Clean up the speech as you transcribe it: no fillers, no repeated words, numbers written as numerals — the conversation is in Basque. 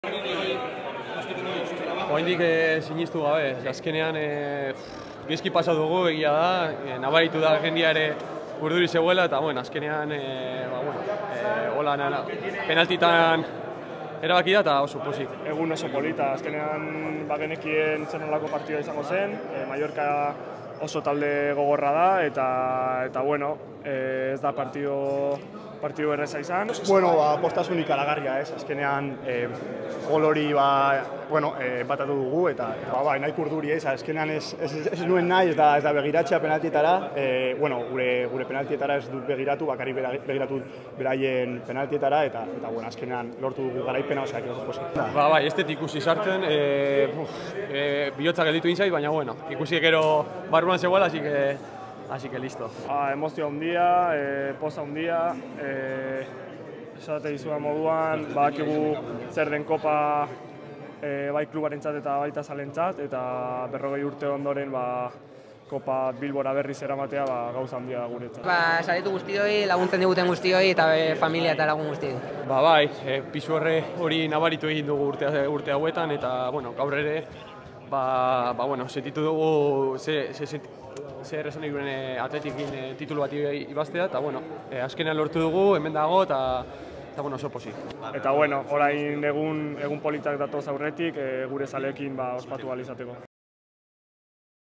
Oraindik sinistu gabe, azkenean bizki pasa dugu, egia da, nabaritu da jendia ere urduri zegoela, eta azkenean penaltitan erabaki da eta oso pozik. Egun oso polita, azkenean genekien zer nolako partida izango zen, Mallorca oso talde gogorra da, eta ez da partido erreza izan. Postasun ikaragarria, azkenean gol hori batatu dugu, eta nahiko urduri, azkenean ez nuen nahi, ez da begiratzea penaltietara, gure penaltietara ez dut begiratu, bakarrik begiratu beraien penaltietara, eta azkenean lortu dugu garaipena, oso pozik. Ez dut ikusi sartzen, bihotza gelditu inzait, baina ikusi gero barruan zegoela, así que listo. Emozio handia, poza handia, esate dizudan moduan, badakigu zer den kopa bai klubarentzat eta baita zalentzat, eta 40 urte ondoren kopa Bilbora berriz eramatea gauza handia da guretzat. Saritu guztioi, laguntzen diguten guztioi eta familia eta lagun guztioi. Pisu hori nabaritu egin dugu urte hauetan, eta gaur ere sentitu dugu zer esan egin Atletikin titulu bat ibaztea, eta azkenean lortu dugu, hemen dago, eta oso pozik. Eta orain egun politak datoz aurretik, gure zaleekin ospatu ahal izateko.